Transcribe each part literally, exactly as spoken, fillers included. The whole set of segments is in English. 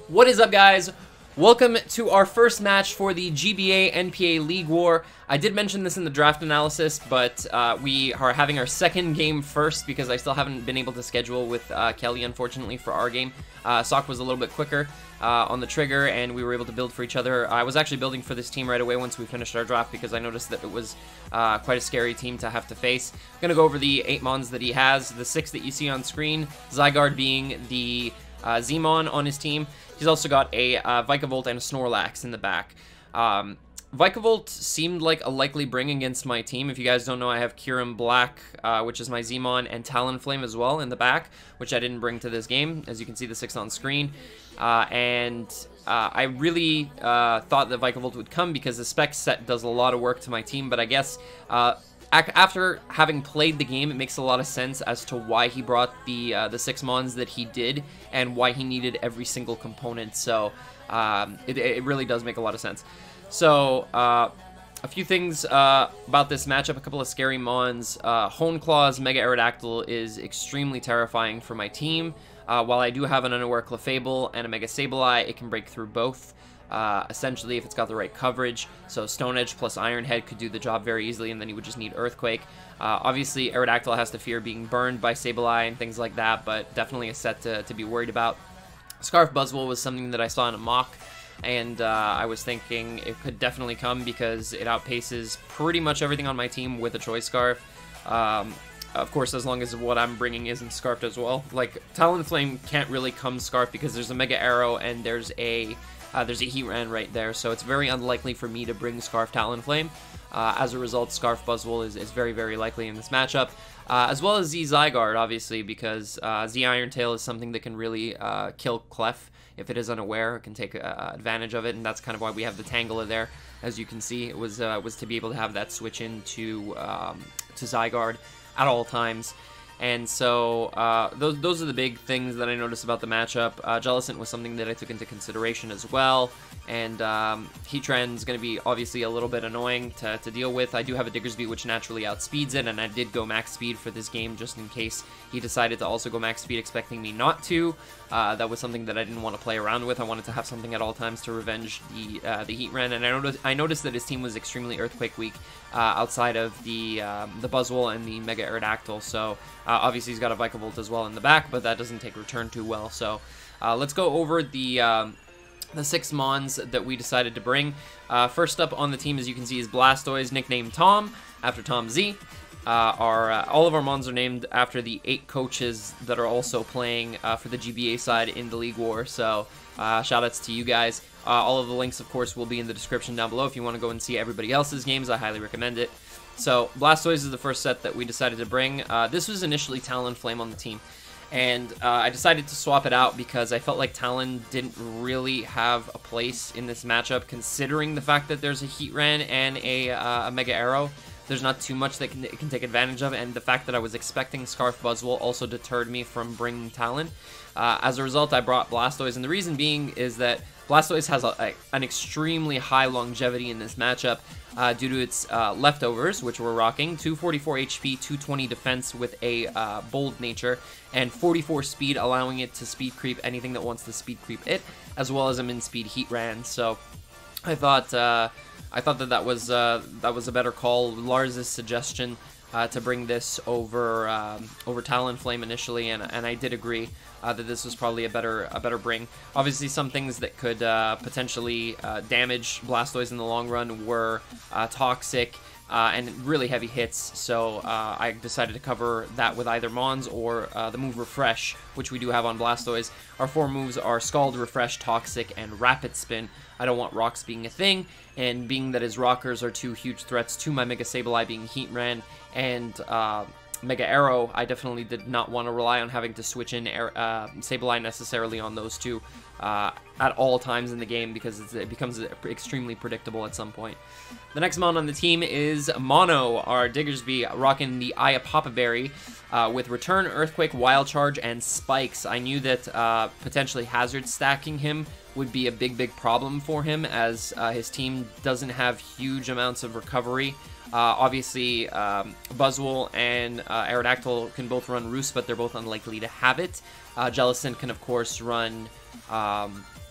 What is up, guys? Welcome to our first match for the G B A N P A League War. I did mention this in the draft analysis, but uh, we are having our second game first because I still haven't been able to schedule with uh, Kelly, unfortunately, for our game. Uh, Sock was a little bit quicker uh, on the trigger, and we were able to build for each other. I was actually building for this team right away once we finished our draft because I noticed that it was uh, quite a scary team to have to face. I'm going to go over the eight mons that he has, the six that you see on screen, Zygarde being the uh, Z-mon on his team. He's also got a uh, Vikavolt and a Snorlax in the back. Um, Vikavolt seemed like a likely bring against my team. If you guys don't know, I have Kyurem Black, uh, which is my Z-mon, and Talonflame as well in the back, which I didn't bring to this game. As you can see, the six on screen. Uh, and uh, I really uh, thought that Vikavolt would come because the spec set does a lot of work to my team, but I guess uh, after having played the game, it makes a lot of sense as to why he brought the uh, the six mons that he did and why he needed every single component. So um, it, it really does make a lot of sense. So uh, a few things uh, about this matchup, a couple of scary mons. Uh, Honeclaw's Mega Aerodactyl is extremely terrifying for my team. Uh, while I do have an Unaware Clefable and a Mega Sableye, it can break through both. Uh, essentially, if it's got the right coverage. So Stone Edge plus Iron Head could do the job very easily, and then you would just need Earthquake. Uh, obviously, Aerodactyl has to fear being burned by Sableye and things like that, but definitely a set to, to be worried about. Scarf Buzzwole was something that I saw in a mock, and uh, I was thinking it could definitely come because it outpaces pretty much everything on my team with a Choice Scarf. Um, Of course, as long as what I'm bringing isn't Scarfed as well. Like, Talonflame can't really come Scarf because there's a Mega Arrow and there's a uh, there's a Heatran right there, so it's very unlikely for me to bring Scarf Talonflame. Uh, as a result, Scarf Buzzwole is, is very, very likely in this matchup. Uh, as well as Z Zygarde, obviously, because uh, Z Iron-Tail is something that can really uh, kill Clef. If it is unaware, it can take uh, advantage of it, and that's kind of why we have the Tangela there. As you can see, it was uh, was to be able to have that switch into um, to Zygarde at all times. And so uh, those, those are the big things that I noticed about the matchup. Uh, Jellicent was something that I took into consideration as well. And um, Heatran is going to be obviously a little bit annoying to, to deal with. I do have a Diggersby which naturally outspeeds it, and I did go max speed for this game just in case he decided to also go max speed expecting me not to. Uh, that was something that I didn't want to play around with. I wanted to have something at all times to revenge the uh, the Heatran, and I noticed, I noticed that his team was extremely Earthquake weak uh, outside of the um, the Buzzwole and the Mega Aerodactyl. So uh, obviously he's got a Vikavolt as well in the back, but that doesn't take return too well. So uh, let's go over the um, the six mons that we decided to bring. Uh, first up on the team, as you can see, is Blastoise, nicknamed Tom, after Tom Z. Uh, our, uh, all of our mons are named after the eight coaches that are also playing uh, for the G B A side in the League War, so uh, shoutouts to you guys. Uh, all of the links, of course, will be in the description down below. If you want to go and see everybody else's games, I highly recommend it. So Blastoise is the first set that we decided to bring. Uh, this was initially Talonflame on the team, and uh, I decided to swap it out because I felt like Talon didn't really have a place in this matchup, considering the fact that there's a Heatran and a, uh, a Mega Arrow. There's not too much that can, it can take advantage of, and the fact that I was expecting Scarf Buzzwole also deterred me from bringing Talon. Uh, as a result, I brought Blastoise, and the reason being is that Blastoise has a, a, an extremely high longevity in this matchup uh, due to its uh, leftovers, which we're rocking, two forty-four H P, two twenty defense with a uh, bold nature, and forty-four speed, allowing it to speed creep anything that wants to speed creep it, as well as a min speed Heatran. So I thought... Uh, I thought that that was uh, that was a better call. Lars's suggestion uh, to bring this over um, over Talonflame initially, and and I did agree uh, that this was probably a better a better bring. Obviously, some things that could uh, potentially uh, damage Blastoise in the long run were uh, Toxic uh, and really heavy hits. So uh, I decided to cover that with either Mons or uh, the move Refresh, which we do have on Blastoise. Our four moves are Scald, Refresh, Toxic, and Rapid Spin. I don't want Rocks being a thing, and being that his Rockers are two huge threats to my Mega Sableye being Heatran and uh, Mega Arrow, I definitely did not want to rely on having to switch in uh, Sableye necessarily on those two uh, at all times in the game because it's, it becomes extremely predictable at some point. The next mon on the team is Mono, our Diggersby, rocking the Eye of Papa Berry uh, with Return, Earthquake, Wild Charge, and Spikes. I knew that uh, potentially Hazard stacking him would be a big, big problem for him as uh, his team doesn't have huge amounts of recovery. Uh, obviously, um, Buzzwole and uh, Aerodactyl can both run Roost, but they're both unlikely to have it. Uh, Jellicent can, of course, run um,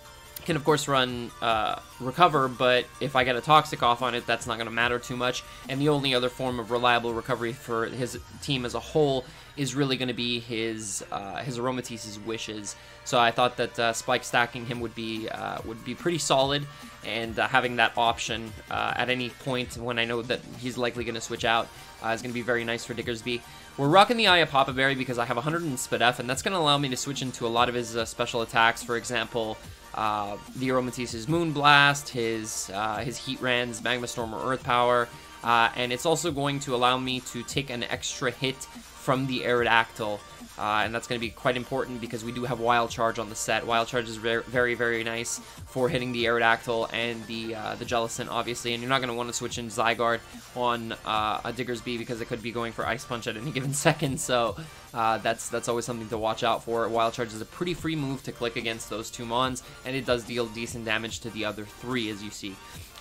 Can of course run uh, Recover, but if I get a Toxic off on it, that's not going to matter too much. And the only other form of reliable recovery for his team as a whole is really going to be his uh, his Aromatisse's Wishes. So I thought that uh, Spike stacking him would be uh, would be pretty solid, and uh, having that option uh, at any point when I know that he's likely going to switch out uh, is going to be very nice for Diggersby. We're rocking the Eye of Papa Berry because I have one hundred in Spadef, and that's going to allow me to switch into a lot of his uh, special attacks. For example, uh, the Aromatisse's Moonblast, his uh, his Heat Ran's Magma Storm or Earth Power, uh, and it's also going to allow me to take an extra hit from the Aerodactyl, uh, and that's going to be quite important because we do have Wild Charge on the set. Wild Charge is very, very, very nice for hitting the Aerodactyl and the uh, the Jellicent, obviously, and you're not going to want to switch in Zygarde on uh, a Diggersby because it could be going for Ice Punch at any given second, so uh, that's that's always something to watch out for. Wild Charge is a pretty free move to click against those two Mons, and it does deal decent damage to the other three, as you see.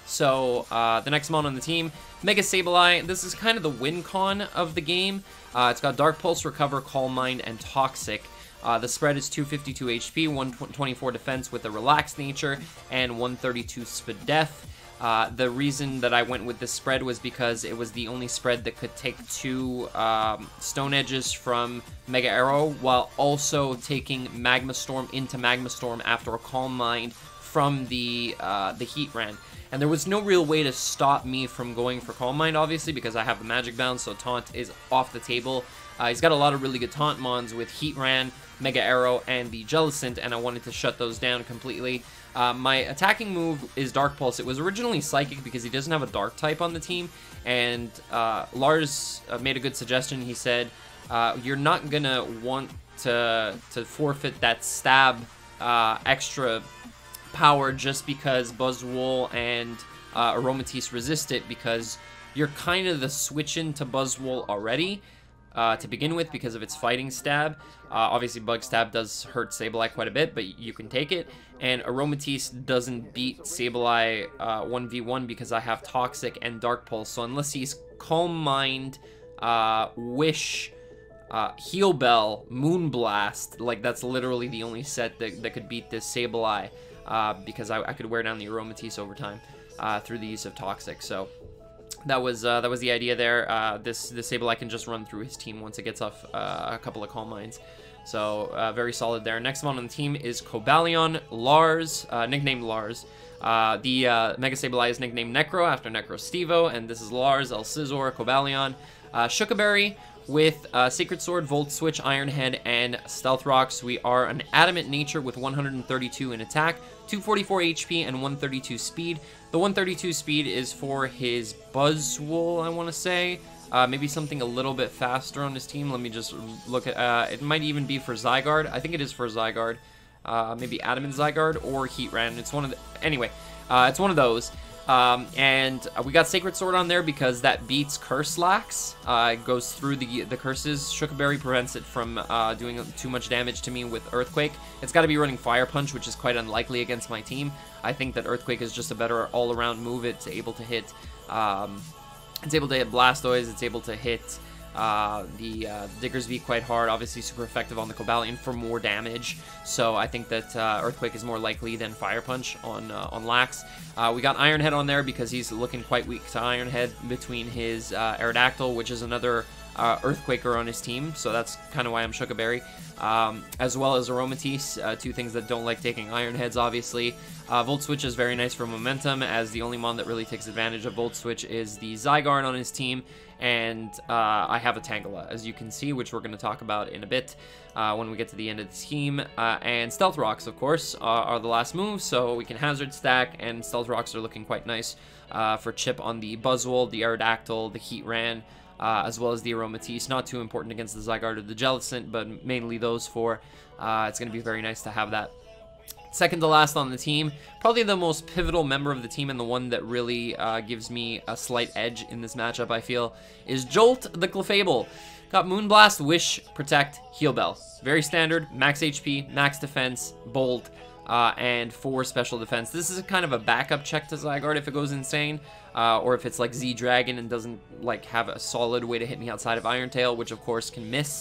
So, uh, the next Mon on the team, Mega Sableye. This is kind of the win con of the game. Uh, it's got Dark Pulse, Recover, Calm Mind, and Toxic. Uh, the spread is two fifty-two H P, one twenty-four defense with a relaxed nature, and one thirty-two Spadef. Uh, the reason that I went with this spread was because it was the only spread that could take two um, Stone Edges from Mega Arrow, while also taking Magma Storm into Magma Storm after a Calm Mind from the, uh, the Heat Ran. And there was no real way to stop me from going for Calm Mind, obviously, because I have the Magic Bound, so Taunt is off the table. Uh, he's got a lot of really good Taunt Mons with Heat Ran, Mega Arrow, and the Jellicent, and I wanted to shut those down completely. Uh, my attacking move is Dark Pulse. It was originally Psychic because he doesn't have a Dark type on the team, and uh, Lars uh, made a good suggestion. He said, uh, you're not going to want to to forfeit that Stab uh, extra power just because Buzzwole and uh, Aromatisse resist it, because you're kind of the switch into Buzzwole already uh, to begin with because of its fighting stab. Uh, obviously Bug Stab does hurt Sableye quite a bit, but you can take it, and Aromatisse doesn't beat Sableye uh, one v one because I have Toxic and Dark Pulse, so unless he's Calm Mind, uh, Wish, Uh, Heal Bell, Moonblast, like that's literally the only set that, that could beat this Sableye, uh, because I, I could wear down the Aromatisse over time uh, through the use of Toxic. So that was uh, that was the idea there. Uh, this this Sableye can just run through his team once it gets off uh, a couple of Calm Minds. So uh, very solid there. Next one on the team is Cobalion, Lars, uh, nicknamed Lars. Uh, the uh, Mega Sableye is nicknamed Necro after Necro Stevo, and this is Lars, El Scizor, Cobalion, uh, Shukaberry. With uh, Sacred Sword, Volt Switch, Iron Head, and Stealth Rocks. We are an Adamant Nature with one hundred thirty-two in attack, two forty-four H P, and one thirty-two speed. The one thirty-two speed is for his Buzzwole, I want to say. Uh, maybe something a little bit faster on his team. Let me just look at... Uh, it might even be for Zygarde. I think it is for Zygarde. Uh, maybe Adamant Zygarde or Heat Ran. It's one of the... Anyway, uh, it's one of those. Um, and we got Sacred Sword on there because that beats Curse Lax. Uh, it goes through the the curses. Shukaberry prevents it from uh, doing too much damage to me with Earthquake. It's got to be running Fire Punch, which is quite unlikely against my team. I think that Earthquake is just a better all-around move. It's able to hit, um, it's able to hit Blastoise. It's able to hit uh, the uh, Diggersby quite hard. Obviously, super effective on the Cobalion for more damage. So I think that uh, Earthquake is more likely than Fire Punch on uh, on Lax. Uh, we got Iron Head on there because he's looking quite weak to Iron Head between his uh, Aerodactyl, which is another uh, Earthquaker on his team, so that's kind of why I'm Shukaberry, um, as well as Aromatisse, uh, two things that don't like taking Iron Heads, obviously. Uh, Volt Switch is very nice for momentum, as the only mon that really takes advantage of Volt Switch is the Zygarde on his team, and uh, I have a Tangela, as you can see, which we're going to talk about in a bit uh, when we get to the end of the team. Uh, and Stealth Rocks, of course, are, are the last move, so we can Hazard Stack, and Stealth Rocks are looking quite nice uh, for chip on the Buzzwole, the Aerodactyl, the Heat Ran, uh, as well as the Aromatisse. Not too important against the Zygarde or the Jellicent, but mainly those four. Uh, it's going to be very nice to have that. Second to last on the team, probably the most pivotal member of the team and the one that really uh, gives me a slight edge in this matchup, I feel, is Jolt the Clefable. Got Moonblast, Wish, Protect, Heal Bell. Very standard, max H P, max defense, Bolt, uh, and four special defense. This is a kind of a backup check to Zygarde if it goes insane, uh, or if it's like Z-Dragon and doesn't like have a solid way to hit me outside of Iron Tail, which of course can miss.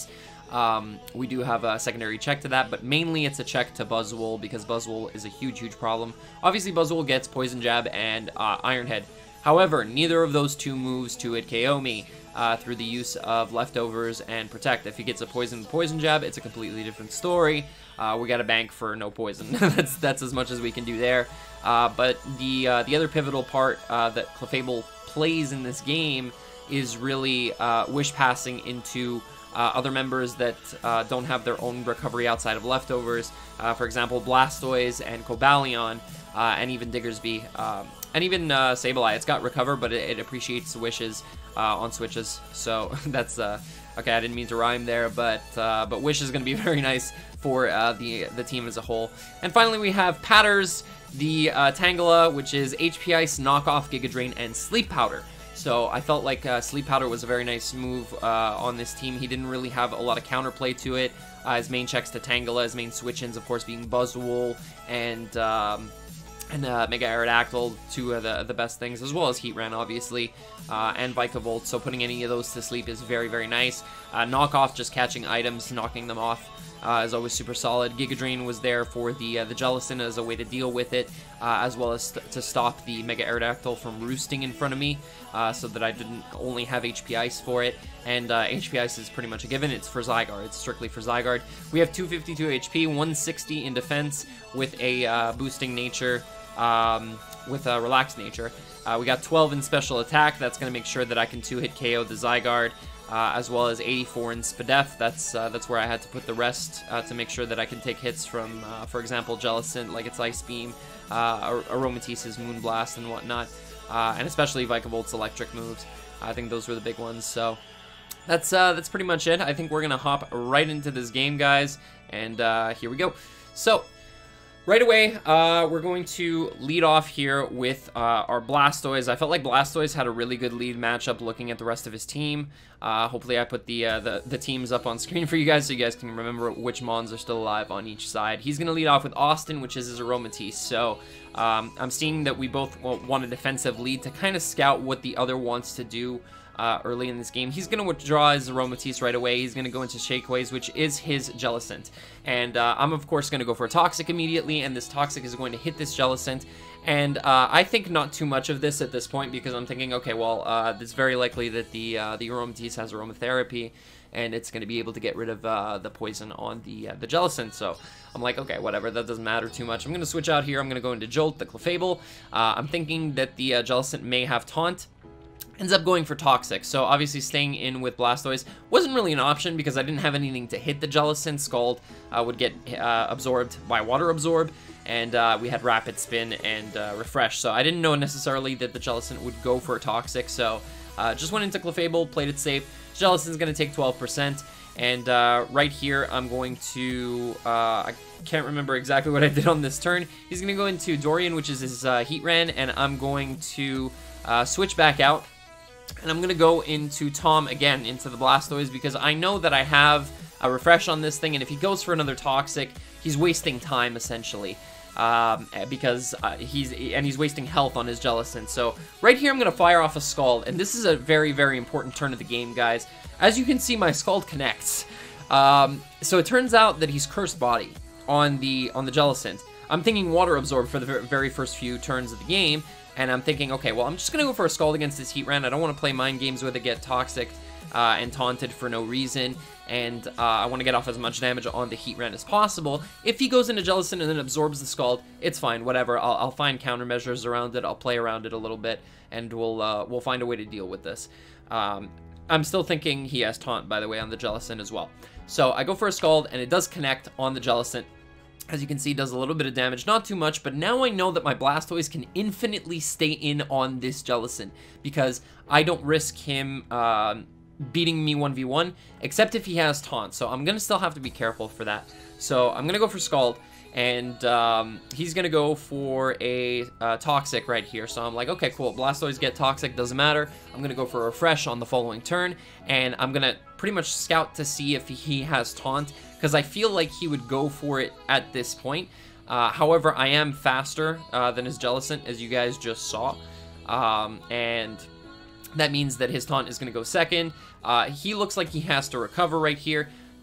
Um, we do have a secondary check to that, but mainly it's a check to Buzzwole because Buzzwole is a huge, huge problem. Obviously, Buzzwole gets Poison Jab and uh, Iron Head. However, neither of those two moves to hit K O me uh, through the use of Leftovers and Protect. If he gets a Poison Poison Jab, it's a completely different story. Uh, we got a bank for no poison. that's that's as much as we can do there. Uh, but the uh, the other pivotal part uh, that Clefable plays in this game is really uh, Wish Passing into Uh, other members that uh, don't have their own recovery outside of Leftovers. Uh, for example, Blastoise and Cobalion, uh, and even Diggersby, um, and even uh, Sableye. It's got Recover, but it, it appreciates Wishes uh, on switches. So that's uh, okay. I didn't mean to rhyme there, but uh, but Wish is going to be very nice for uh, the the team as a whole. And finally, we have Patters, the uh, Tangela, which is H P Ice, Knockoff, Giga Drain, and Sleep Powder. So I felt like uh, Sleep Powder was a very nice move uh, on this team. He didn't really have a lot of counterplay to it. Uh, his main checks to Tangela, his main switch-ins, of course, being Buzzwole and um, and uh, Mega Aerodactyl, two of the, the best things, as well as Heatran, obviously, uh, and Vikavolt. So putting any of those to sleep is very, very nice. Uh, Knockoff, just catching items, knocking them off. Uh, is always super solid. Giga Drain was there for the uh, the Jellicent as a way to deal with it, uh, as well as st to stop the Mega Aerodactyl from roosting in front of me, uh, so that I didn't only have H P Ice for it. And uh, H P Ice is pretty much a given. It's for Zygarde. It's strictly for Zygarde. We have two fifty-two H P, one sixty in defense with a uh, boosting nature, um, with a relaxed nature. Uh, we got twelve in special attack. That's going to make sure that I can two-hit K O the Zygarde. Uh, as well as eighty-four in Spadef. That's uh, that's where I had to put the rest uh, to make sure that I can take hits from, uh, for example, Jellicent, like its Ice Beam, uh, Aromatisse's Moonblast and whatnot, uh, and especially Vikavolt's electric moves. I think those were the big ones. So that's uh, that's pretty much it. I think we're gonna hop right into this game, guys, and uh, here we go. So. Right away, uh, we're going to lead off here with uh, our Blastoise. I felt like Blastoise had a really good lead matchup looking at the rest of his team. Uh, hopefully I put the, uh, the the teams up on screen for you guys so you guys can remember which Mons are still alive on each side. He's going to lead off with Austin, which is his Aromatisse. So um, I'm seeing that we both want a defensive lead to kind of scout what the other wants to do Uh, early in this game. He's going to withdraw his Aromatisse right away. He's going to go into Shakeways, which is his Jellicent. And uh, I'm, of course, going to go for a Toxic immediately, and this Toxic is going to hit this Jellicent. And uh, I think not too much of this at this point, because I'm thinking, okay, well, uh, it's very likely that the uh, the Aromatisse has Aromatherapy, and it's going to be able to get rid of uh, the poison on the, uh, the Jellicent. So I'm like, okay, whatever, that doesn't matter too much. I'm going to switch out here. I'm going to go into Jolt, the Clefable. Uh, I'm thinking that the uh, Jellicent may have Taunt. Ends up going for Toxic, so obviously staying in with Blastoise wasn't really an option because I didn't have anything to hit the Jellicent. Scald uh, would get uh, absorbed by Water Absorb, and uh, we had Rapid Spin and uh, Refresh, so I didn't know necessarily that the Jellicent would go for a Toxic, so uh, just went into Clefable, played it safe. Jellicent's going to take twelve percent, and uh, right here I'm going to, uh, I can't remember exactly what I did on this turn. He's going to go into Dorian, which is his uh, Heatran, and I'm going to uh, switch back out. And I'm going to go into Tom again, into the Blastoise, because I know that I have a Refresh on this thing, and if he goes for another Toxic, he's wasting time, essentially. Um, because uh, he's, and he's wasting health on his Jellicent. So, right here I'm going to fire off a Scald, and this is a very, very important turn of the game, guys. As you can see, my Scald connects. Um, so it turns out that he's Cursed Body on the, on the Jellicent. I'm thinking Water Absorb for the very first few turns of the game, and I'm thinking, okay, well, I'm just going to go for a Scald against this Heatran. I don't want to play mind games with it, get Toxic uh, and Taunted for no reason, and uh, I want to get off as much damage on the Heatran as possible. If he goes into Jellicent and then absorbs the Scald, it's fine, whatever. I'll, I'll find countermeasures around it. I'll play around it a little bit, and we'll uh, we'll find a way to deal with this. Um, I'm still thinking he has Taunt, by the way, on the Jellicent as well. So I go for a Scald, and it does connect on the Jellicent. As you can see, does a little bit of damage, not too much, but now I know that my Blastoise can infinitely stay in on this Jellicent, because I don't risk him uh, beating me one v one, except if he has Taunt, so I'm going to still have to be careful for that. So I'm going to go for Scald, and um, he's going to go for a uh, Toxic right here, so I'm like, okay, cool, Blastoise get Toxic, doesn't matter. I'm going to go for a Refresh on the following turn, and I'm going to pretty much scout to see if he has Taunt, because I feel like he would go for it at this point. Uh, however, I am faster uh, than his Jellicent, as you guys just saw, um, and that means that his Taunt is going to go second. Uh, he looks like he has to recover right here.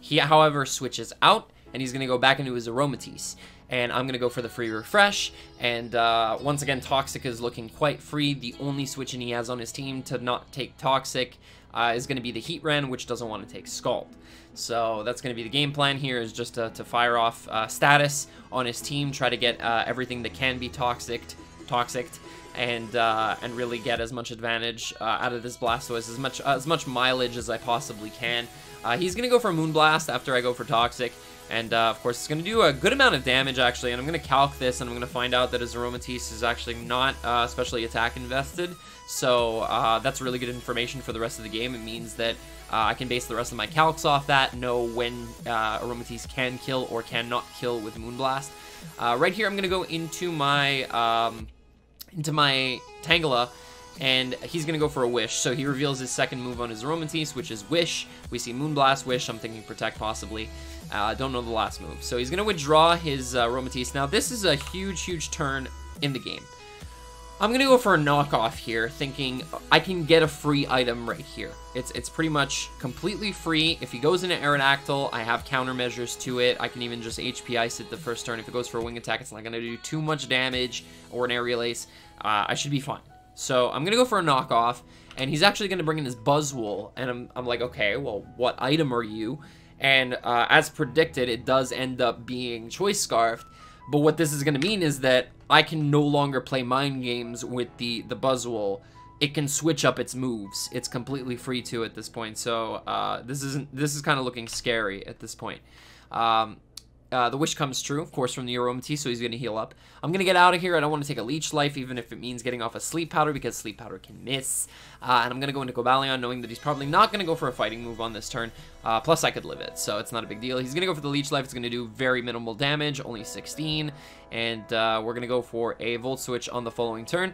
He, however, switches out, and he's going to go back into his Aromatisse. And I'm going to go for the free refresh, and uh, once again, Toxic is looking quite free. The only switching he has on his team to not take Toxic uh, is going to be the Heatran, which doesn't want to take Scald. So that's going to be the game plan here, is just to, to fire off uh, status on his team, try to get uh, everything that can be Toxic, Toxic, and uh, and really get as much advantage uh, out of this Blastoise, as much, uh, as much mileage as I possibly can. Uh, he's going to go for Moonblast after I go for Toxic. And, uh, of course, it's going to do a good amount of damage, actually, and I'm going to calc this, and I'm going to find out that his Aromatisse is actually not uh, specially attack invested, so uh, that's really good information for the rest of the game. It means that uh, I can base the rest of my calcs off that, know when uh, Aromatisse can kill or cannot kill with Moonblast. Uh, right here, I'm going to go into my, um, into my Tangela, and he's going to go for a Wish. So he reveals his second move on his Aromatisse, which is Wish. We see Moonblast, Wish. I'm thinking Protect, possibly. I uh, don't know the last move. So he's going to withdraw his uh, Aromatisse. Now, this is a huge, huge turn in the game. I'm going to go for a knockoff here, thinking I can get a free item right here. It's it's pretty much completely free. If he goes into Aerodactyl, I have countermeasures to it. I can even just H P Ice it the first turn. If it goes for a Wing Attack, it's not going to do too much damage, or an Aerial Ace. Uh, I should be fine. So I'm going to go for a knockoff, and he's actually going to bring in his Buzzwole, and I'm, I'm like, okay, well, what item are you? And uh, as predicted, it does end up being Choice Scarfed, but what this is going to mean is that I can no longer play mind games with the, the Buzzwole. It can switch up its moves. It's completely free to at this point, so uh, this, isn't, this is kind of looking scary at this point. Um... Uh, the wish comes true, of course, from the Aromatisse, so he's going to heal up. I'm going to get out of here. I don't want to take a Leech Life, even if it means getting off a Sleep Powder, because Sleep Powder can miss. Uh, and I'm going to go into Cobalion, knowing that he's probably not going to go for a fighting move on this turn. Uh, plus, I could live it, so it's not a big deal. He's going to go for the Leech Life. It's going to do very minimal damage, only sixteen. And uh, we're going to go for a Volt Switch on the following turn.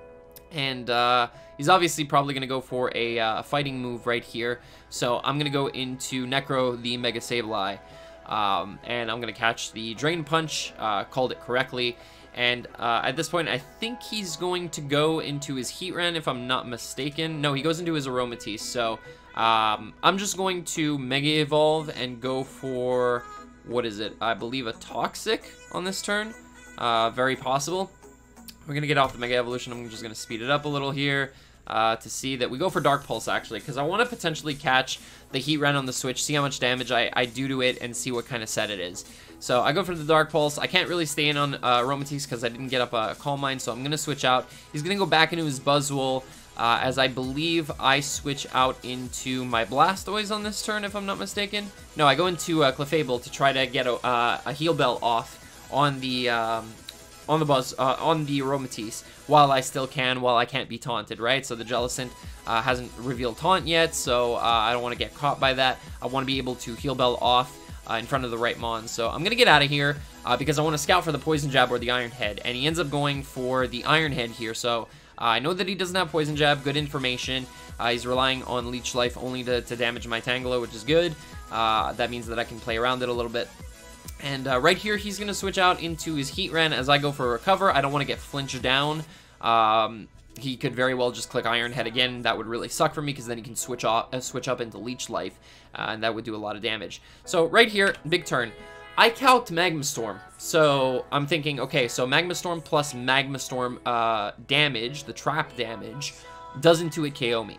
And uh, he's obviously probably going to go for a uh, fighting move right here. So I'm going to go into Necro the Mega Sableye. Um, and I'm going to catch the Drain Punch, uh, called it correctly, and uh, at this point, I think he's going to go into his Heatran, if I'm not mistaken. No, he goes into his Aromatisse, so um, I'm just going to Mega Evolve and go for, what is it, I believe a Toxic on this turn, uh, very possible. We're going to get off the Mega Evolution. I'm just going to speed it up a little here. Uh, to see that we go for Dark Pulse, actually, because I want to potentially catch the Heatran on the switch, see how much damage I, I do to it, and see what kind of set it is. So I go for the Dark Pulse. I can't really stay in on uh, Aromatisse because I didn't get up a Calm Mind, so I'm going to switch out. He's going to go back into his Buzzwole, uh, as I believe I switch out into my Blastoise on this turn, if I'm not mistaken. No, I go into uh, Clefable to try to get a, uh, a Heal Bell off on the... Um, on the buzz, uh, on the Aromatisse, while I still can, while I can't be taunted, right? So the Jellicent uh, hasn't revealed taunt yet, so uh, I don't want to get caught by that. I want to be able to Heal Bell off uh, in front of the right Mon. So I'm going to get out of here uh, because I want to scout for the Poison Jab or the Iron Head, and he ends up going for the Iron Head here. So uh, I know that he doesn't have Poison Jab, good information. Uh, he's relying on Leech Life only to, to damage my Tangela, which is good. Uh, that means that I can play around it a little bit. And uh, right here, he's going to switch out into his Heatran as I go for a Recover. I don't want to get flinched down. Um, he could very well just click Iron Head again. That would really suck for me because then he can switch, off, uh, switch up into Leech Life, uh, and that would do a lot of damage. So right here, big turn. I calced Magma Storm. So I'm thinking, okay, so Magma Storm plus Magma Storm uh, damage, the trap damage, doesn't two-hit K O me,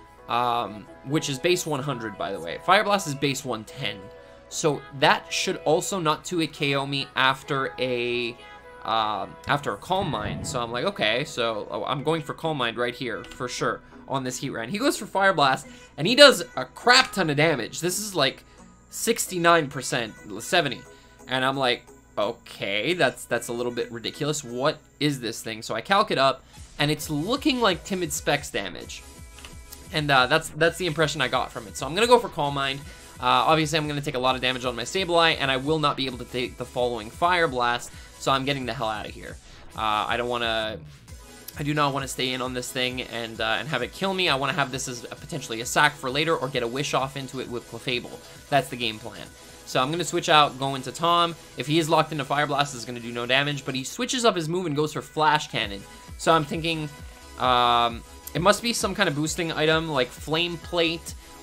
um, which is base one hundred, by the way. Fire Blast is base one ten. So that should also not two-hit K O me after a um, after a Calm Mind. So I'm like, okay, so oh, I'm going for Calm Mind right here for sure on this Heatran. He goes for Fire Blast, and he does a crap ton of damage. This is like sixty-nine percent, seventy, and I'm like, okay, that's that's a little bit ridiculous. What is this thing? So I calc it up, and it's looking like Timid Specs damage, and uh, that's that's the impression I got from it. So I'm gonna go for Calm Mind. Uh, obviously, I'm going to take a lot of damage on my Sableye, and I will not be able to take the following Fire Blast, so I'm getting the hell out of here. Uh, I don't want to... I do not want to stay in on this thing and uh, and have it kill me. I want to have this as a, potentially a sack for later, or get a Wish off into it with Clefable. That's the game plan. So I'm going to switch out, go into Tom. If he is locked into Fire Blast, it's going to do no damage, but he switches up his move and goes for Flash Cannon. So I'm thinking um, it must be some kind of boosting item, like Flame Plate,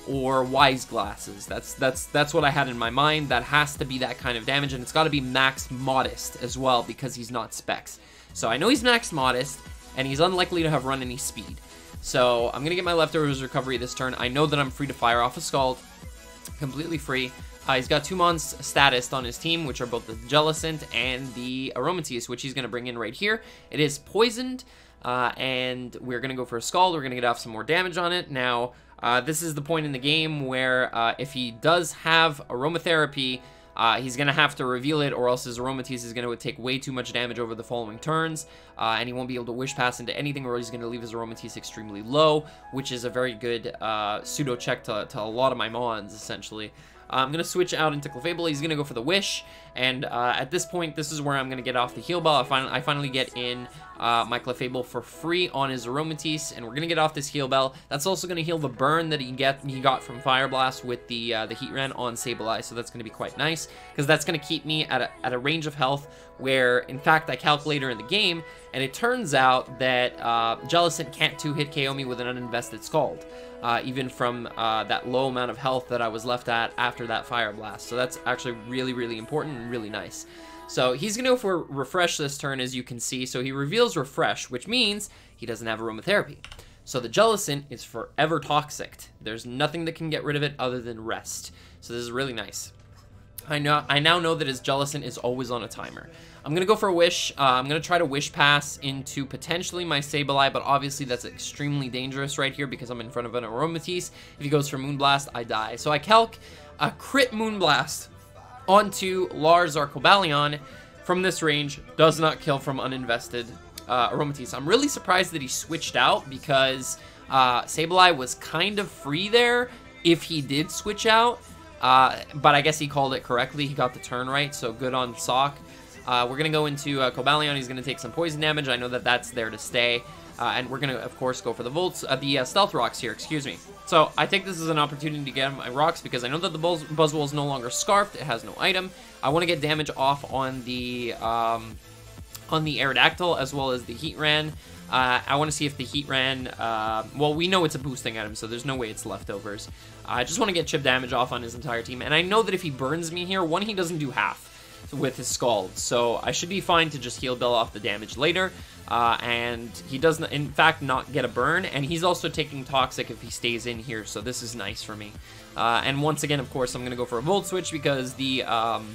or Wise Glasses. That's that's that's what I had in my mind. That has to be that kind of damage, and it's got to be max Modest as well because he's not Specs. So I know he's max Modest, and he's unlikely to have run any speed. So I'm going to get my Leftovers Recovery this turn. I know that I'm free to fire off a Scald. Completely free. Uh, he's got two Mons Status on his team, which are both the Jellicent and the Aromatisse, which he's going to bring in right here. It is poisoned, uh, and we're going to go for a Scald. We're going to get off some more damage on it. Now, uh, this is the point in the game where uh, if he does have Aromatherapy, Uh, he's going to have to reveal it, or else his Aromatisse is going to take way too much damage over the following turns, uh, and he won't be able to Wish Pass into anything, or he's going to leave his Aromatisse extremely low, which is a very good uh, pseudo-check to, to a lot of my Mons, essentially. Uh, I'm going to switch out into Clefable. He's going to go for the Wish, and uh, at this point, this is where I'm going to get off the Heal Bell. I, fin I finally get in uh, my Clefable for free on his Aromatisse, and we're going to get off this Heal Bell. That's also going to heal the burn that he get he got from Fire Blast with the uh, the Heat Ren on Sableye, so that's going to be quite nice, because that's going to keep me at a, at a range of health where, in fact, I calculate her in the game, and it turns out that uh, Jellicent can't two-hit K O me with an uninvested Scald, uh, even from uh, that low amount of health that I was left at after that Fire Blast. So that's actually really, really important and really nice. So he's going to go for Refresh this turn, as you can see. So he reveals Refresh, which means he doesn't have Aromatherapy. So the Jellicent is forever toxic. There's nothing that can get rid of it other than Rest. So this is really nice. I know I now know that his Jellicent is always on a timer. I'm going to go for a Wish. Uh, I'm going to try to Wish Pass into potentially my Sableye, but obviously that's extremely dangerous right here because I'm in front of an Aromatisse. If he goes for Moonblast, I die. So I calc a crit Moonblast onto Lars Arcobalion from this range. Does not kill from uninvested uh, Aromatisse. I'm really surprised that he switched out because uh, Sableye was kind of free there if he did switch out. Uh, but I guess he called it correctly. He got the turn right, so good on Sock. Uh, we're going to go into uh, Cobalion. He's going to take some poison damage. I know that that's there to stay. Uh, and we're going to, of course, go for the Volts, uh, the uh, Stealth Rocks here, excuse me. So I think this is an opportunity to get my Rocks because I know that the Buzz Buzzwole is no longer Scarfed. It has no item. I want to get damage off on the um, on the Aerodactyl as well as the Heatran. Uh, I want to see if the Heatran, uh, well, we know it's a boosting item, so there's no way it's leftovers. Uh, I just want to get chip damage off on his entire team. And I know that if he burns me here, one, he doesn't do half with his Scald, so I should be fine to just Heal Bell off the damage later. Uh, and he does, not, in fact, not get a burn, and he's also taking Toxic if he stays in here, so this is nice for me. Uh, and once again, of course, I'm going to go for a Volt Switch because the, um,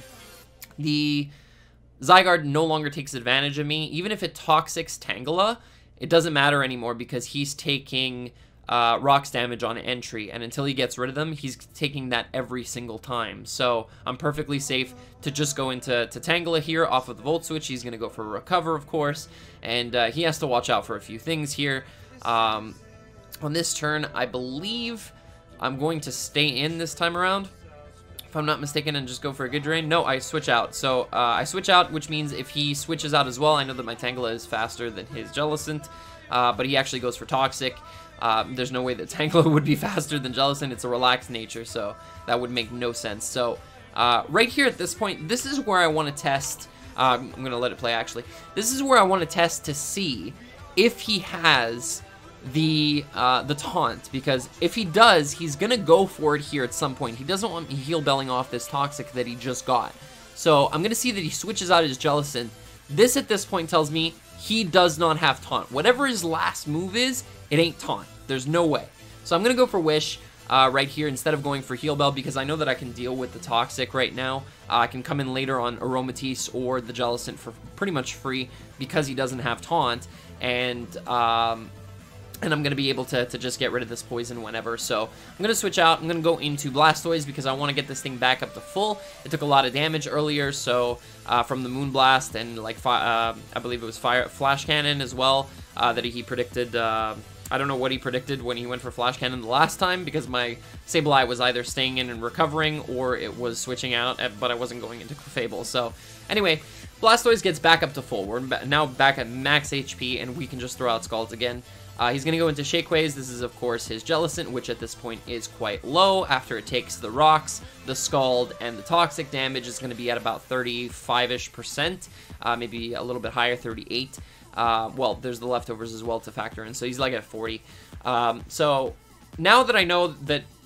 the Zygarde no longer takes advantage of me. Even if it Toxics Tangela, it doesn't matter anymore because he's taking uh, Rocks damage on entry, and until he gets rid of them, he's taking that every single time. So I'm perfectly safe to just go into to Tangela here off of the Volt Switch. He's going to go for a Recover, of course, and uh, he has to watch out for a few things here. Um, on this turn, I believe I'm going to stay in this time around, if I'm not mistaken, and just go for a good drain. No, I switch out. So uh, I switch out, which means if he switches out as well, I know that my Tangela is faster than his Jellicent, uh, but he actually goes for Toxic. Um, there's no way that Tangela would be faster than Jellicent. It's a relaxed nature, so that would make no sense. So uh, right here at this point, this is where I want to test. Uh, I'm going to let it play, actually. This is where I want to test to see if he has the uh, the taunt, because if he does, he's gonna go for it here at some point. He doesn't want me Heal Belling off this Toxic that he just got. So I'm gonna see that he switches out his Jellicent. This at this point tells me he does not have taunt. Whatever his last move is, it ain't taunt. There's no way. So I'm gonna go for Wish uh, right here instead of going for Heal Bell because I know that I can deal with the Toxic right now. Uh, I can come in later on Aromatisse or the Jellicent for pretty much free because he doesn't have taunt, and um, and I'm going to be able to, to just get rid of this poison whenever. So I'm going to switch out. I'm going to go into Blastoise because I want to get this thing back up to full. It took a lot of damage earlier, so uh, from the Moonblast and like uh, I believe it was Fire Flash Cannon as well uh, that he predicted. Uh, I don't know what he predicted when he went for Flash Cannon the last time because my Sableye was either staying in and recovering or it was switching out, but I wasn't going into Clefable. So anyway, Blastoise gets back up to full. We're now back at max H P and we can just throw out Scalds again. Uh, he's going to go into Shakeways. This is, of course, his Jellicent, which at this point is quite low. After it takes the Rocks, the Scald, and the Toxic damage, is going to be at about thirty-five-ish percent, uh, maybe a little bit higher, thirty-eight. Uh, well, there's the leftovers as well to factor in, so he's like at forty. Um, so now that I know that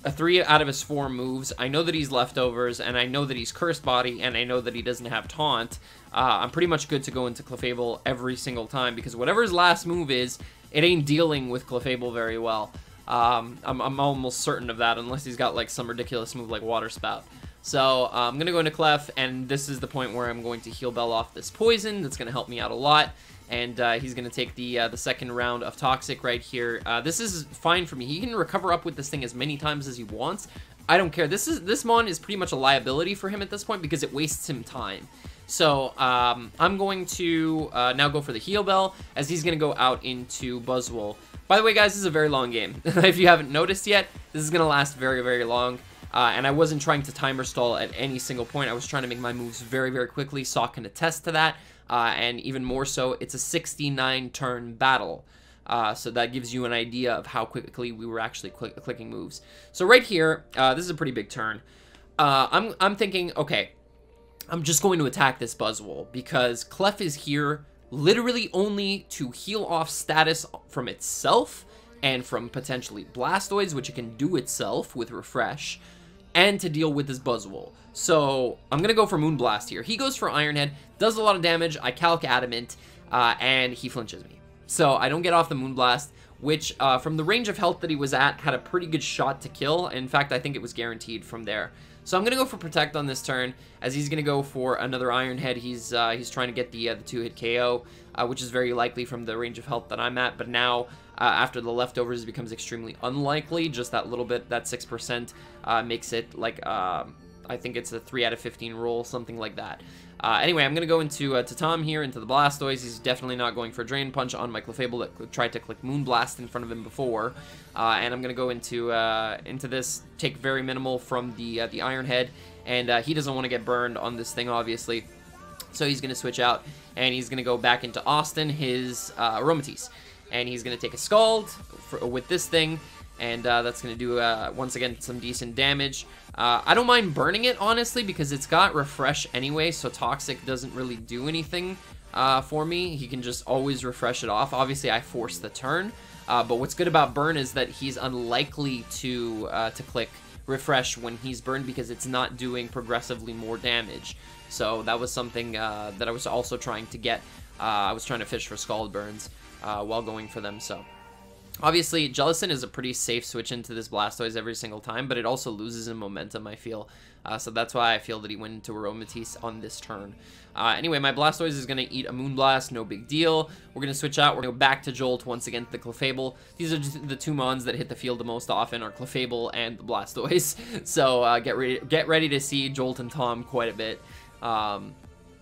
a three out of his four moves. I know that he's leftovers, and I know that he's Cursed Body, and I know that he doesn't have Taunt. Uh, I'm pretty much good to go into Clefable every single time, because whatever his last move is, it ain't dealing with Clefable very well. Um, I'm, I'm almost certain of that, unless he's got like some ridiculous move like Water Spout. So uh, I'm going to go into Clef, and this is the point where I'm going to Heal Bell off this Poison. That's going to help me out a lot. And uh, he's going to take the uh, the second round of Toxic right here. Uh, this is fine for me. He can recover up with this thing as many times as he wants. I don't care. This is this Mon is pretty much a liability for him at this point because it wastes him time. So um, I'm going to uh, now go for the Heal Bell, as he's going to go out into Buzzwole. By the way, guys, this is a very long game. If you haven't noticed yet, this is going to last very, very long. Uh, and I wasn't trying to timer stall at any single point. I was trying to make my moves very, very quickly. Sok can attest to that. Uh, and even more so, it's a sixty-nine turn battle. Uh, so that gives you an idea of how quickly we were actually cl clicking moves. So right here, uh, this is a pretty big turn. Uh, I'm, I'm thinking, okay, I'm just going to attack this Buzzwole because Clef is here literally only to heal off status from itself and from potentially Blastoids, which it can do itself with Refresh, and to deal with this Buzzwole. So I'm going to go for Moonblast here. He goes for Iron Head, does a lot of damage, I calc Adamant, uh, and he flinches me. So I don't get off the Moonblast, which uh, from the range of health that he was at, had a pretty good shot to kill. In fact, I think it was guaranteed from there. So I'm going to go for Protect on this turn, as he's going to go for another Iron Head. He's uh, he's trying to get the, uh, the two-hit K O, uh, which is very likely from the range of health that I'm at. But now, uh, after the leftovers, it becomes extremely unlikely. Just that little bit, that six percent, uh, makes it like, uh, I think it's a three out of fifteen roll, something like that. Uh, anyway, I'm going to go into uh, to Tom here, into the Blastoise. He's definitely not going for Drain Punch on my Clefable that tried to click Moonblast in front of him before. Uh, and I'm going to go into uh, into this, take very minimal from the, uh, the Iron Head. And uh, he doesn't want to get burned on this thing, obviously. So he's going to switch out, and he's going to go back into Austin, his uh, Aromatisse. And he's going to take a Scald for, with this thing. And uh, that's going to do, uh, once again, some decent damage. Uh, I don't mind burning it, honestly, because it's got Refresh anyway, so Toxic doesn't really do anything uh, for me. He can just always refresh it off. Obviously, I force the turn, uh, but what's good about Burn is that he's unlikely to, uh, to click Refresh when he's burned because it's not doing progressively more damage. So that was something uh, that I was also trying to get. Uh, I was trying to fish for Scald Burns uh, while going for them, so... Obviously, Jellicent is a pretty safe switch into this Blastoise every single time, but it also loses in momentum, I feel. Uh, so that's why I feel that he went into Aromatisse on this turn. Uh, anyway, my Blastoise is going to eat a Moonblast, no big deal. We're going to switch out. We're going to go back to Jolt once again to the Clefable. These are just the two Mons that hit the field the most often, are Clefable and the Blastoise. So uh, get, ready, get ready to see Jolt and Tom quite a bit. Um,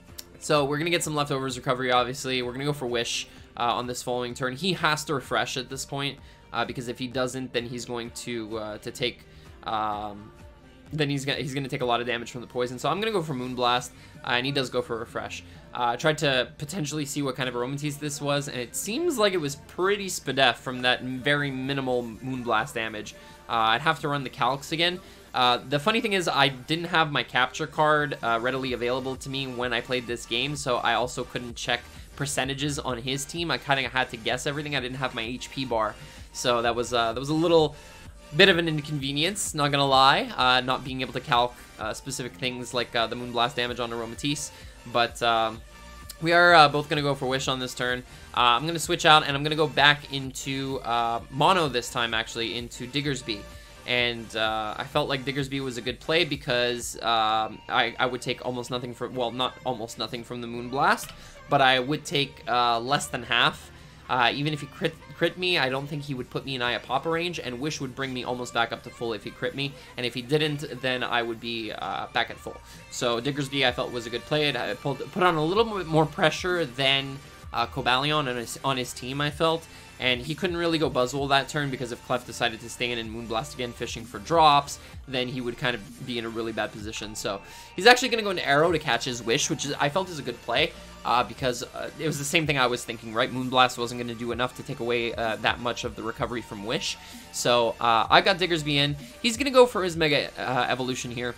so we're going to get some leftovers recovery, obviously. We're going to go for Wish. Uh, on this following turn. He has to refresh at this point, uh, because if he doesn't, then he's going to uh, to take um, then he's gonna he's gonna take a lot of damage from the poison. So I'm gonna go for Moonblast, uh, and he does go for Refresh. Uh, I tried to potentially see what kind of Aromatisse this was, and it seems like it was pretty spadef from that very minimal Moonblast damage. Uh, I'd have to run the calcs again. Uh, the funny thing is I didn't have my capture card uh, readily available to me when I played this game, so I also couldn't check percentages on his team. I kind of had to guess everything. I didn't have my H P bar, so that was uh, that was a little bit of an inconvenience, not gonna lie, uh, not being able to calc uh, specific things like uh, the Moonblast damage on Aromatisse. But um, we are uh, both gonna go for Wish on this turn. Uh, I'm gonna switch out, and I'm gonna go back into uh, Mono this time, actually, into Diggersby. And uh, I felt like Diggersby was a good play because um, I, I would take almost nothing from, well, not almost nothing from the Moonblast, but I would take uh, less than half. Uh, even if he crit, crit me, I don't think he would put me in Iapapa range, and Wish would bring me almost back up to full if he crit me, and if he didn't, then I would be uh, back at full. So Diggersby I felt was a good play. It pulled, put on a little bit more pressure than uh, Cobalion on his, on his team, I felt. And he couldn't really go Buzzwole that turn because if Clef decided to stay in and Moonblast again fishing for drops, then he would kind of be in a really bad position. So he's actually going to go into Arrow to catch his Wish, which is, I felt is a good play uh, because uh, it was the same thing I was thinking, right? Moonblast wasn't going to do enough to take away uh, that much of the recovery from Wish. So uh, I got Diggersby in. He's going to go for his Mega uh, Evolution here.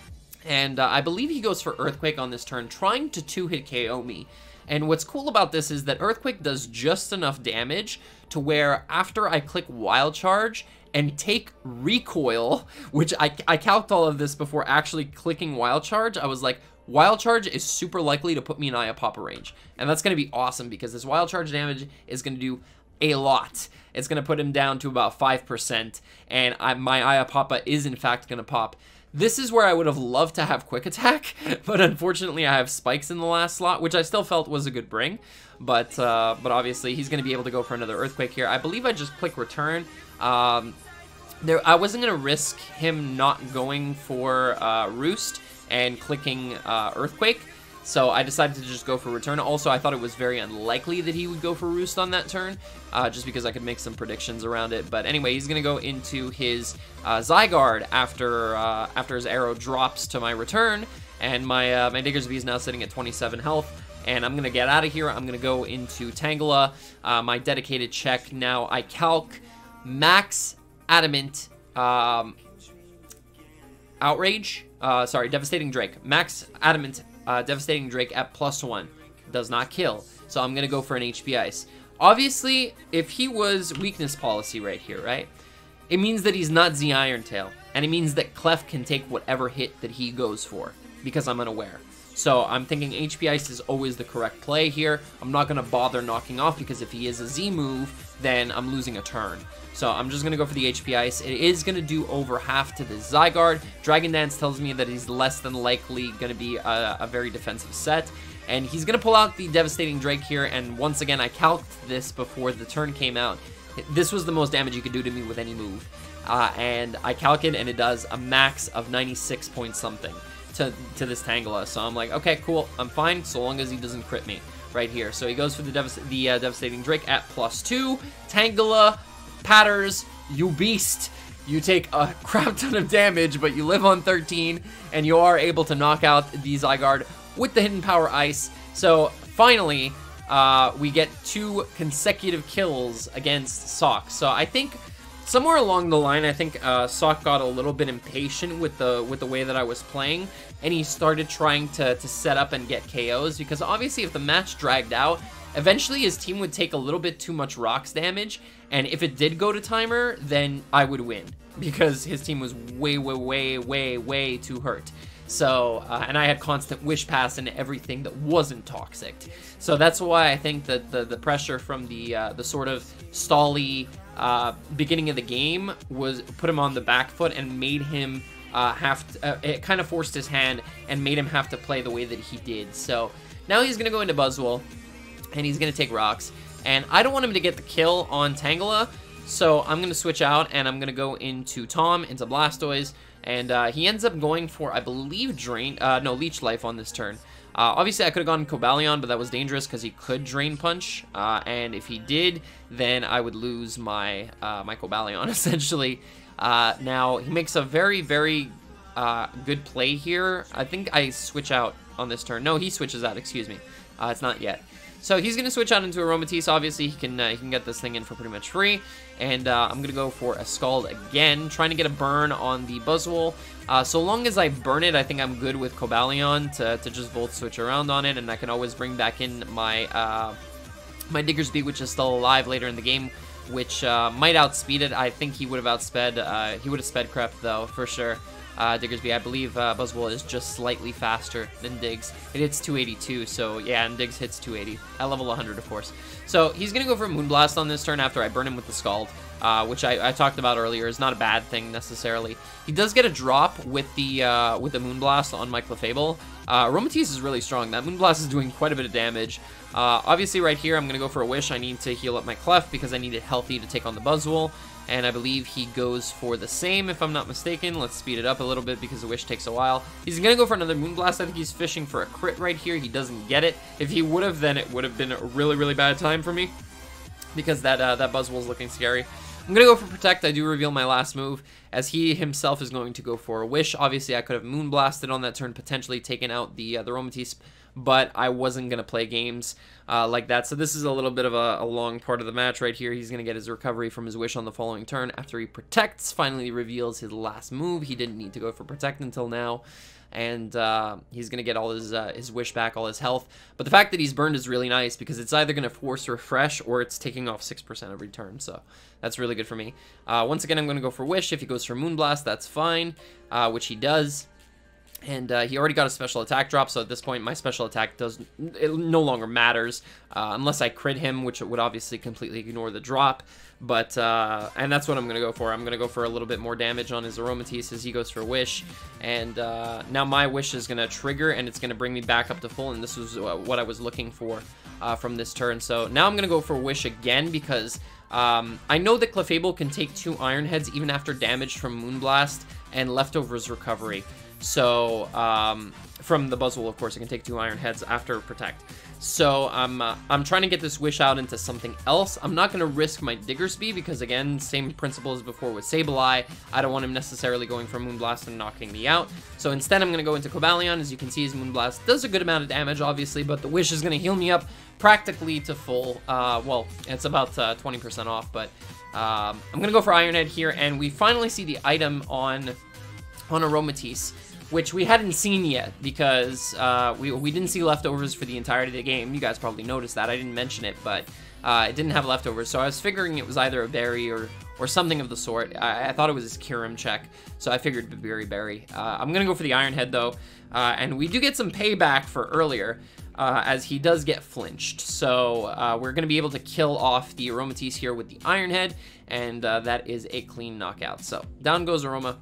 And uh, I believe he goes for Earthquake on this turn, trying to two-hit K O me. And what's cool about this is that Earthquake does just enough damage to where after I click Wild Charge and take recoil, which I, I calced all of this before actually clicking Wild Charge. I was like, Wild Charge is super likely to put me in Aya Papa range, and that's going to be awesome because this Wild Charge damage is going to do a lot. It's going to put him down to about five percent, and I, my Aya Papa is in fact going to pop. This is where I would have loved to have Quick Attack, but unfortunately I have Spikes in the last slot, which I still felt was a good bring. But uh, but obviously he's going to be able to go for another Earthquake here. I believe I just click Return. Um, there, I wasn't going to risk him not going for uh, Roost and clicking uh, Earthquake. So I decided to just go for Return. Also, I thought it was very unlikely that he would go for Roost on that turn, uh, just because I could make some predictions around it. But anyway, he's going to go into his uh, Zygarde after uh, after his arrow drops to my Return, and my uh, my Diggersby is now sitting at twenty-seven health. And I'm going to get out of here. I'm going to go into Tangela, uh, my dedicated check. Now I calc Max Adamant um, Outrage. Uh, sorry, Devastating Drake. Max Adamant Uh, Devastating Drake at plus one. Does not kill. So I'm going to go for an H P Ice. Obviously, if he was Weakness Policy right here, right? It means that he's not Z Iron Tail. And it means that Clef can take whatever hit that he goes for. Because I'm unaware. So I'm thinking H P Ice is always the correct play here. I'm not going to bother knocking off because if he is a Z move, then I'm losing a turn. So I'm just going to go for the H P Ice. It is going to do over half to the Zygarde. Dragon Dance tells me that he's less than likely going to be a, a very defensive set. And he's going to pull out the Devastating Drake here. And once again, I calced this before the turn came out. This was the most damage you could do to me with any move. Uh, and I calc it, and it does a max of ninety-six point something to, to this Tangela. So I'm like, okay, cool. I'm fine so long as he doesn't crit me right here. So he goes for the, devast the uh, Devastating Drake at plus two. Tangela patters, you beast. You take a crap ton of damage, but you live on thirteen, and you are able to knock out the Zygarde with the Hidden Power Ice. So finally, uh, we get two consecutive kills against Sock. So I think somewhere along the line, I think uh, Sock got a little bit impatient with the with the way that I was playing, and he started trying to, to set up and get K Os, because obviously if the match dragged out, eventually his team would take a little bit too much rocks damage, and if it did go to timer, then I would win, because his team was way, way, way, way, way too hurt. So, uh, and I had constant Wish Pass and everything that wasn't toxic. So that's why I think that the, the pressure from the uh, the sort of stally uh, beginning of the game was put him on the back foot and made him uh, have to, uh, it kind of forced his hand and made him have to play the way that he did. So now he's going to go into Buzzwole, and he's going to take rocks. And I don't want him to get the kill on Tangela, so I'm going to switch out, and I'm going to go into Tom, into Blastoise, and uh, he ends up going for, I believe, Drain, uh, no, Leech Life on this turn. Uh, obviously, I could have gone Cobalion, but that was dangerous because he could Drain Punch, uh, and if he did, then I would lose my, uh, my Cobalion, essentially. Uh, now, he makes a very, very uh, good play here. I think I switch out on this turn. No, he switches out, excuse me. Uh, it's not yet. So he's going to switch out into Aromatisse. Obviously, he can uh, he can get this thing in for pretty much free. And uh, I'm going to go for a Scald again, trying to get a burn on the Buzzwole. Uh, so long as I burn it, I think I'm good with Cobalion to, to just Volt Switch around on it. And I can always bring back in my, uh, my Diggersby, which is still alive later in the game, which uh, might outspeed it. I think he would have outsped. Uh, he would have sped Crep, though, for sure. Uh, Diggersby, I believe uh, Buzzwole is just slightly faster than Diggs. It hits two eighty-two, so yeah, and Diggs hits two eighty at level one hundred, of course. So he's going to go for Moonblast on this turn after I burn him with the Scald, uh, which I, I talked about earlier is not a bad thing necessarily. He does get a drop with the uh, with the Moonblast on my Clefable. Uh, Aromatisse is really strong. That Moonblast is doing quite a bit of damage. Uh, obviously, right here, I'm going to go for a Wish. I need to heal up my Clef because I need it healthy to take on the Buzzwole. And I believe he goes for the same, if I'm not mistaken. Let's speed it up a little bit because the Wish takes a while. He's going to go for another Moonblast. I think he's fishing for a crit right here. He doesn't get it. If he would have, then it would have been a really, really bad time for me because that, uh, that Buzzwole's looking scary. I'm going to go for Protect. I do reveal my last move as he himself is going to go for a Wish. Obviously, I could have Moonblasted on that turn, potentially taken out the, uh, the Aromatisse. but I wasn't going to play games uh, like that. So this is a little bit of a, a long part of the match right here. He's going to get his recovery from his wish on the following turn after he protects, finally reveals his last move. He didn't need to go for protect until now. And uh, he's going to get all his uh, his wish back, all his health. But the fact that he's burned is really nice because it's either going to force refresh or it's taking off six percent every turn. So that's really good for me. Uh, once again, I'm going to go for wish. If he goes for Moonblast, that's fine, uh, which he does. And uh, he already got a special attack drop, so at this point, my special attack does it no longer matters uh, unless I crit him, which would obviously completely ignore the drop. But uh, and that's what I'm gonna go for. I'm gonna go for a little bit more damage on his Aromatisse as he goes for wish, and uh, now my wish is gonna trigger, and it's gonna bring me back up to full. And this was what I was looking for uh, from this turn. So now I'm gonna go for wish again because um, I know that Clefable can take two Iron Heads even after damage from Moonblast and leftovers recovery. So, um, from the Buzzwole, of course, it can take two Iron Heads after Protect. So, I'm, uh, I'm trying to get this Wish out into something else. I'm not going to risk my Digger Speed because, again, same principle as before with Sableye. I don't want him necessarily going for Moonblast and knocking me out. So, instead, I'm going to go into Cobalion. As you can see, his Moonblast does a good amount of damage, obviously, but the Wish is going to heal me up practically to full. Uh, well, it's about uh, twenty percent off, but um, I'm going to go for Iron Head here, and we finally see the item on, on Aromatisse, which we hadn't seen yet because uh, we, we didn't see leftovers for the entirety of the game. You guys probably noticed that. I didn't mention it, but uh, it didn't have leftovers. So I was figuring it was either a berry or, or something of the sort. I, I thought it was his Kyurem check, so I figured it'd be berry berry. Uh, I'm going to go for the Iron Head, though, uh, and we do get some payback for earlier, uh, as he does get flinched. So uh, we're going to be able to kill off the Aromatisse here with the Iron Head, and uh, that is a clean knockout. So down goes Aroma,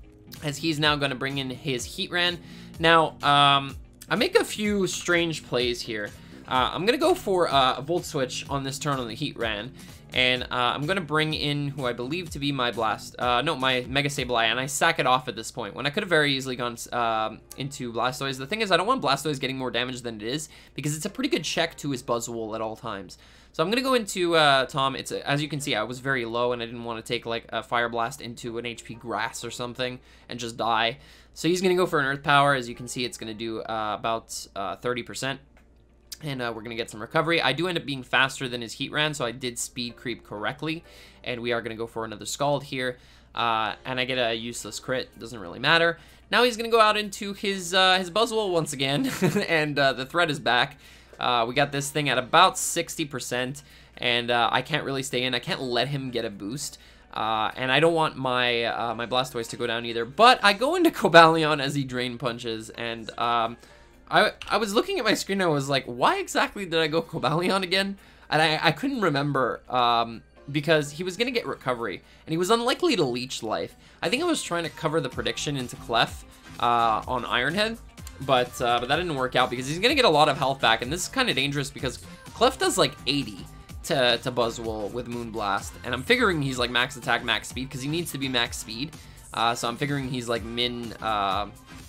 as he's now going to bring in his Heatran. Now, um, I make a few strange plays here. Uh, I'm going to go for uh, a Volt Switch on this turn on the Heatran, and uh, I'm going to bring in who I believe to be my Blast, uh, no, my Mega Sableye, and I sack it off at this point, when I could have very easily gone uh, into Blastoise. The thing is, I don't want Blastoise getting more damage than it is, because it's a pretty good check to his Buzzwole at all times. So I'm going to go into uh, Tom. It's as you can see, I was very low, and I didn't want to take like a Fire Blast into an H P Grass or something and just die. So he's going to go for an Earth Power. As you can see, it's going to do uh, about uh, thirty percent. And uh, we're going to get some recovery. I do end up being faster than his Heatran, so I did speed creep correctly. And we are going to go for another Scald here. Uh, and I get a useless crit. Doesn't really matter. Now he's going to go out into his, uh, his Buzzwole once again. and uh, the threat is back. Uh, we got this thing at about sixty percent, and uh, I can't really stay in. I can't let him get a boost, uh, and I don't want my uh, my Blastoise to go down either. But I go into Cobalion as he Drain Punches, and um, I, I was looking at my screen and I was like, why exactly did I go Cobalion again? And I, I couldn't remember, um, because he was going to get Recovery, and he was unlikely to Leech Life. I think I was trying to cover the prediction into Clef uh, on Iron Head. But, uh, but that didn't work out because he's going to get a lot of health back. And this is kind of dangerous because Clef does like eighty to, to Buzzwole with Moonblast. And I'm figuring he's like max attack, max speed because he needs to be max speed. Uh, so I'm figuring he's like min uh,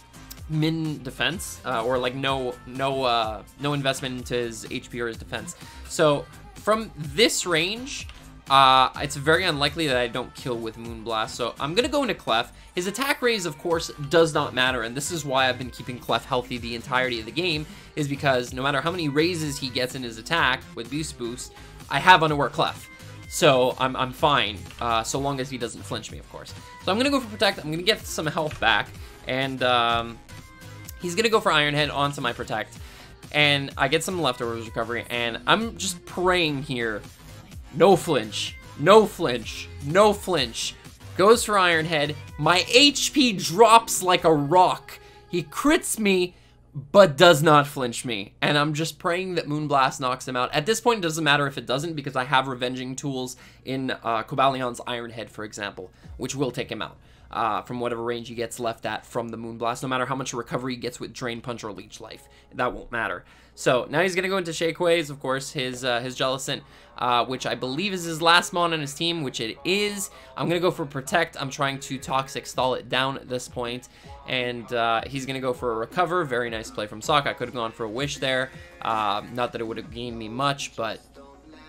min defense uh, or like no no uh, no investment into his H P or his defense. So from this range, Uh, it's very unlikely that I don't kill with Moonblast, so I'm going to go into Clef. His attack raise, of course, does not matter, and this is why I've been keeping Clef healthy the entirety of the game, is because no matter how many raises he gets in his attack with Boost Boost, I have Underwear Clef. So I'm, I'm fine, uh, so long as he doesn't flinch me, of course. So I'm going to go for Protect. I'm going to get some health back, and um, he's going to go for Iron Head onto my Protect, and I get some leftovers recovery, and I'm just praying here. No flinch, no flinch, no flinch. Goes for Iron Head. My H P drops like a rock. He crits me, but does not flinch me. And I'm just praying that Moonblast knocks him out. At this point, it doesn't matter if it doesn't, because I have Revenging tools in uh, Cobalion's Iron Head, for example, which will take him out uh, from whatever range he gets left at from the Moonblast, no matter how much recovery he gets with Drain Punch or Leech Life. That won't matter. So now he's going to go into Shakeways, of course, his uh, his Jellicent, uh, which I believe is his last mon on his team, which it is. I'm going to go for Protect. I'm trying to Toxic Stall it down at this point, and uh, he's going to go for a Recover. Very nice play from Sock. I could have gone for a Wish there. Uh, not that it would have gained me much, but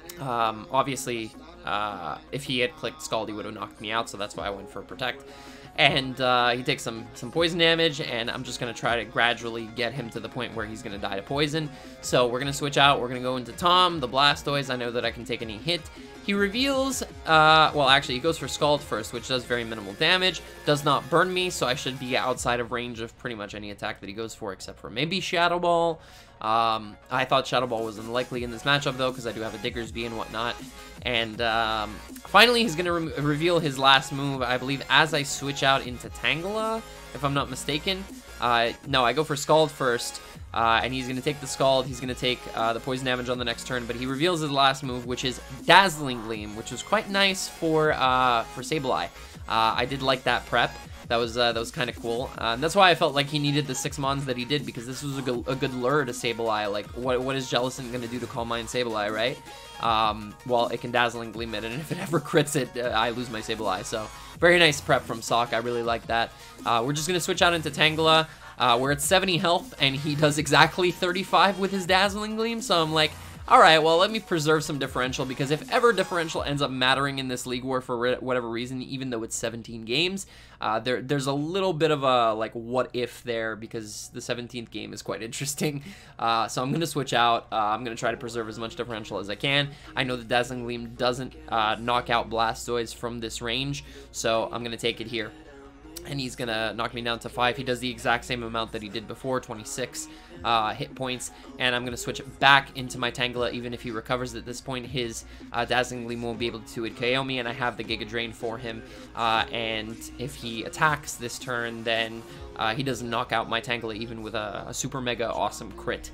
um, obviously, uh, if he had clicked Scald, he would have knocked me out, so that's why I went for Protect. and uh, he takes some some poison damage, and I'm just gonna try to gradually get him to the point where he's gonna die to poison. So we're gonna switch out. We're gonna go into Tom, the Blastoise. I know that I can take any hit. He reveals, uh, well, actually, he goes for Scald first, which does very minimal damage. Does not burn me, so I should be outside of range of pretty much any attack that he goes for, except for maybe Shadow Ball. Um, I thought Shadow Ball was unlikely in this matchup, though, because I do have a Diggersby and whatnot. And um, finally, he's going to re reveal his last move, I believe, as I switch out into Tangela, if I'm not mistaken. Uh, no, I go for Scald first. Uh, and he's going to take the Scald, he's going to take uh, the poison damage on the next turn, but he reveals his last move, which is Dazzling Gleam, which was quite nice for uh, for Sableye. Uh, I did like that prep. That was uh, that was kind of cool. Uh, and that's why I felt like he needed the six Mons that he did, because this was a good, a good lure to Sableye. Like, what what is Jellicent going to do to Calm Mind Sableye, right? Um, well, it can Dazzling Gleam it, and if it ever crits it, uh, I lose my Sableye. So, very nice prep from Sock. I really like that. Uh, we're just going to switch out into Tangela. Uh, we're at seventy health, and he does exactly thirty-five with his Dazzling Gleam, so I'm like, alright, well, let me preserve some differential, because if ever differential ends up mattering in this League War for whatever reason, even though it's seventeen games, uh, there, there's a little bit of a, like, what if there, because the seventeenth game is quite interesting. Uh, so I'm going to switch out. Uh, I'm going to try to preserve as much differential as I can. I know that Dazzling Gleam doesn't uh, knock out Blastoise from this range, so I'm going to take it here. And he's going to knock me down to five. He does the exact same amount that he did before, twenty-six uh, hit points. And I'm going to switch it back into my Tangela. Even if he recovers at this point, his uh, Dazzling Gleam won't be able to K O me, and I have the Giga Drain for him. Uh, and if he attacks this turn, then uh, he doesn't knock out my Tangela, even with a, a super mega awesome crit.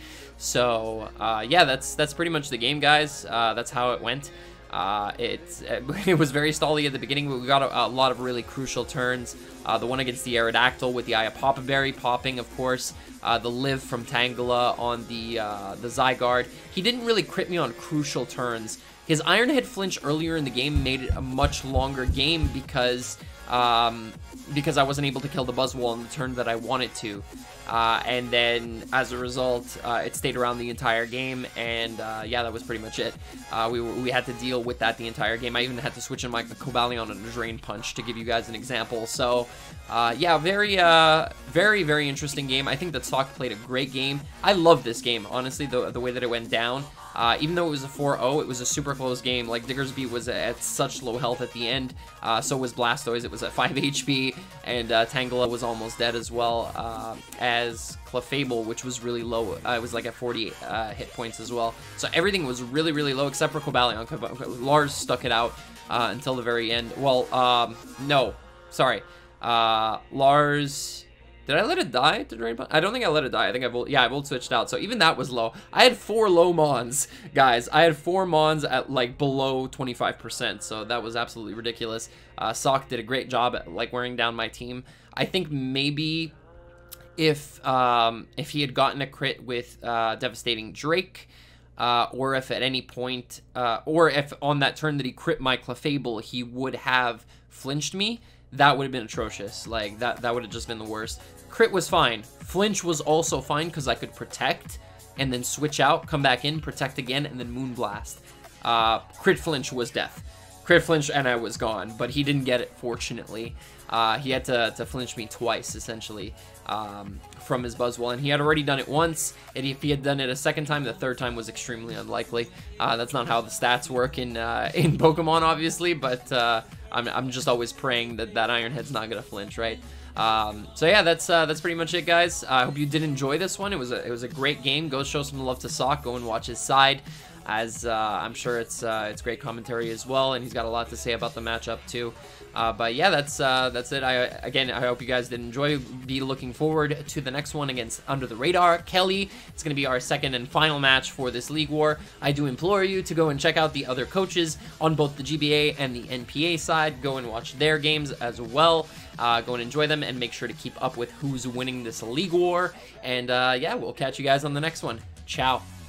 So, uh, yeah, that's, that's pretty much the game, guys. Uh, that's how it went. Uh, it, it was very stally at the beginning, but we got a, a lot of really crucial turns. Uh, the one against the Aerodactyl with the Eye of Papa Berry popping, of course. Uh, the Live from Tangela on the uh, the Zygarde. He didn't really crit me on crucial turns. His Iron Head flinch earlier in the game made it a much longer game because um, because I wasn't able to kill the Buzzwole on the turn that I wanted to. Uh, and then, as a result, uh, it stayed around the entire game, and uh, yeah, that was pretty much it. Uh, we, we had to deal with that the entire game. I even had to switch in my Cobalion on a Drain Punch to give you guys an example. So, uh, yeah, very, uh, very, very interesting game. I think that Sock played a great game. I love this game, honestly, the, the way that it went down. Uh, even though it was a four oh, it was a super close game. Like, Diggersby was at such low health at the end. Uh, so was Blastoise. It was at five H P. And uh, Tangela was almost dead as well uh, as Clefable, which was really low. Uh, it was like at forty uh, hit points as well. So everything was really, really low except for Cobalion. Lars stuck it out uh, until the very end. Well, um, no. Sorry. Uh, Lars... Did I let it die to Drain Punch? I don't think I let it die. I think I volt, yeah, I volt switched out. So even that was low. I had four low Mons, guys. I had four Mons at like below twenty-five percent. So that was absolutely ridiculous. Uh, Sock did a great job at like wearing down my team. I think maybe if um, if he had gotten a crit with uh, Devastating Drake, uh, or if at any point, uh, or if on that turn that he crit my Clefable, he would have flinched me, that would have been atrocious. Like, that, that would have just been the worst. Crit was fine. Flinch was also fine because I could protect and then switch out, come back in, protect again, and then Moonblast. Uh, crit flinch was death. Crit flinch and I was gone, but he didn't get it, fortunately. Uh, he had to, to flinch me twice, essentially, um, from his Buzzwole, and he had already done it once, and if he had done it a second time, the third time was extremely unlikely. Uh, that's not how the stats work in, uh, in Pokemon, obviously, but uh, I'm, I'm just always praying that that Iron Head's not gonna flinch, right? Um, so yeah, that's uh, that's pretty much it, guys. Uh, I hope you did enjoy this one. It was a, it was a great game. Go show some love to Sock. Go and watch his side, as uh, I'm sure it's uh, it's great commentary as well, and he's got a lot to say about the matchup too. Uh, but yeah, that's uh, that's it. I again, I hope you guys did enjoy. Be looking forward to the next one against Under the Radar Kelly. It's going to be our second and final match for this League War. I do implore you to go and check out the other coaches on both the G B A and the N P A side. Go and watch their games as well. Uh, go and enjoy them, and make sure to keep up with who's winning this League War. And uh, yeah, we'll catch you guys on the next one. Ciao.